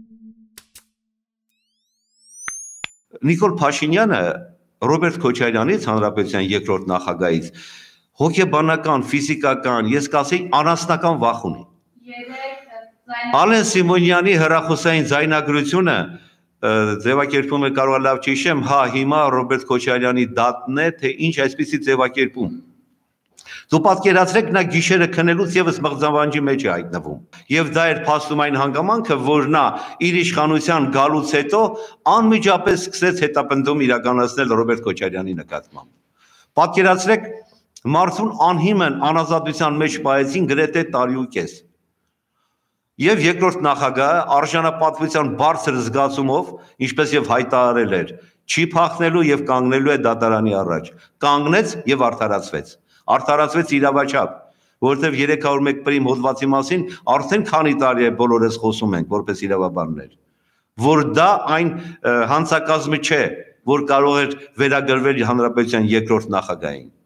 Նիկոլ Փաշինյանը Ռոբերտ Քոչարյանից, Հանրապետության երկրորդ նախագահից, հոգեբանական, ֆիզիկական, ես կասեի անասնական վախ ունի։ Ալեն Սիմոնյանի հեռախոսային ձայնագրությունը ձևակերպումը կարող է լավ չհիշեմ, հա հիմա Ռոբերտ Քոչարյանի դատն է, թե ինչ այսպիսի ձևակերպում։ Դու պատկերացրեք, նա գիշերը քնելուց եւս մղձավանջի մեջ է հայտնվում։ Եվ դա էր փաստում այն հանգամանքը, որ նա իր իշխանության գալուց հետո անմիջապես սկսեց հետապնդում իրականացնել Ռոբերտ Քոչարյանի նկատմամբ։ Պատկերացրեք, մարդուն անհիմն անազատության մեջ պահեցին գրեթե տարի ու կես։ Եվ երկրորդ նախագահը արժանապատվության բարձր զգացումով, ինչպես եւ հայտարարել էր, չի փախնելու եւ կանգնելու է դատարանի առաջ։ Կանգնեց եւ արդարացվեց։ Արդարացվեց իրավաչափ, որովհետև 301 պրիմ հոդվածի մասին արդեն քանի տարի է բոլորս խոսում ենք որպես իրավաբաններ, որ դա այն հանցակազմը չէ, որ կարող էր վերագրվել հանրապետության երկրորդ նախագահին։